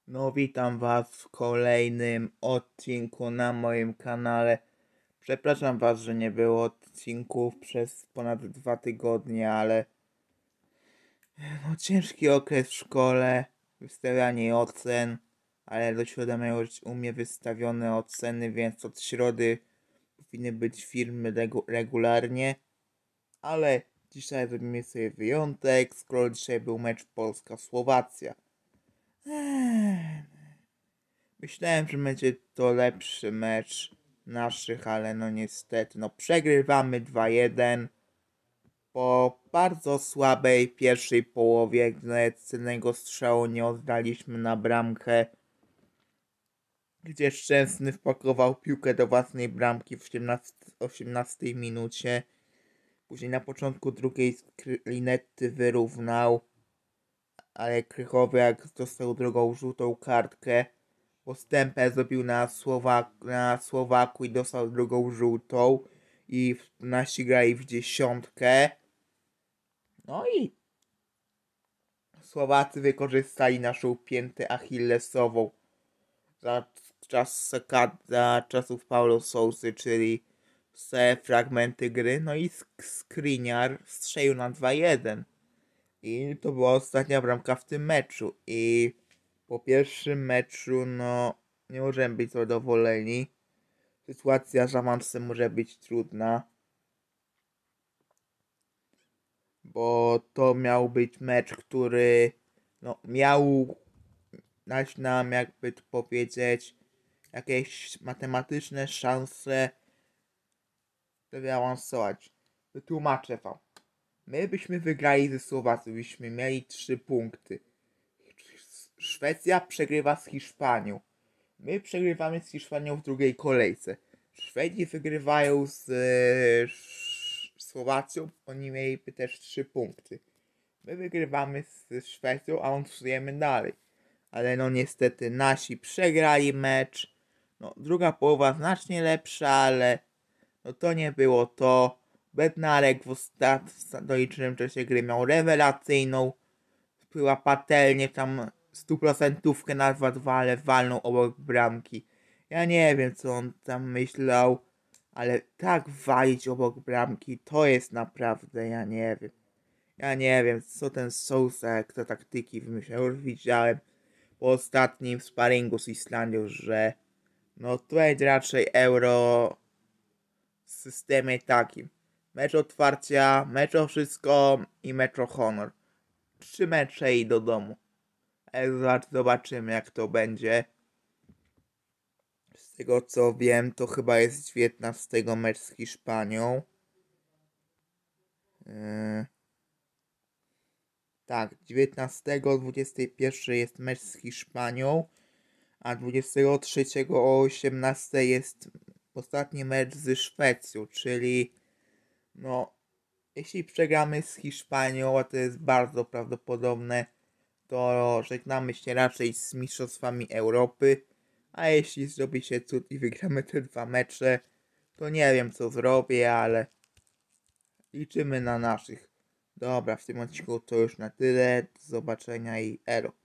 No, witam Was w kolejnym odcinku na moim kanale. Przepraszam Was, że nie było odcinków przez ponad 2 tygodnie, ale no, ciężki okres w szkole, wystawianie ocen, ale do środy mają być u mnie wystawione oceny, więc od środy powinny być filmy regularnie, ale dzisiaj zrobimy sobie wyjątek, skoro dzisiaj był mecz Polska-Słowacja. Myślałem, że będzie to lepszy mecz naszych, ale no niestety, przegrywamy 2-1 po bardzo słabej pierwszej połowie, gdy nawet celnego strzału nie oddaliśmy na bramkę, gdzie Szczęsny wpakował piłkę do własnej bramki w 18 minucie. Później na początku drugiej Linetty wyrównał, ale Krychowiak dostał drugą żółtą kartkę. Postępę zrobił na Słowaku i dostał drugą żółtą i nasi grali w dziesiątkę. No i Słowacy wykorzystali naszą piętę achillesową za czasów Paulo Sousy, czyli te fragmenty gry. No i Skriniar strzelił na 2-1. I to była ostatnia bramka w tym meczu. I po pierwszym meczu, nie możemy być zadowoleni. Sytuacja z awansem może być trudna, bo to miał być mecz, który miał dać nam, jakby to powiedzieć, jakieś matematyczne szanse, żeby awansować. Wytłumaczę wam. My byśmy wygrali ze Słowacją, byśmy mieli 3 punkty. Szwecja przegrywa z Hiszpanią. My przegrywamy z Hiszpanią w drugiej kolejce. Szwedzi wygrywają z Słowacją, oni mieliby też 3 punkty. My wygrywamy z Szwecją, a awansujemy dalej. Ale niestety nasi przegrali mecz. Druga połowa znacznie lepsza, ale to nie było to. Bednarek w dolicznym czasie gry miał rewelacyjną. Była patelnie tam 100% na 2-2, ale walnął obok bramki. Ja nie wiem, co on tam myślał, ale tak walić obok bramki, to jest naprawdę, ja nie wiem, co ten Sousa, jak te taktyki wymyślał. Już widziałem po ostatnim sparingu z Islandią, że to jest raczej Euro w systemie takim. Mecz otwarcia, mecz o wszystko i mecz o honor. 3 mecze i do domu. Zobaczymy, jak to będzie. Z tego co wiem, to chyba jest 19 mecz z Hiszpanią. Tak, 19 o 21 jest mecz z Hiszpanią, a 23 o 18 jest ostatni mecz ze Szwecją, czyli jeśli przegramy z Hiszpanią, a to jest bardzo prawdopodobne, to żegnamy się raczej z mistrzostwami Europy, a jeśli zrobi się cud i wygramy te 2 mecze, to nie wiem co zrobię, ale liczymy na naszych. Dobra, w tym odcinku to już na tyle. Do zobaczenia i elo.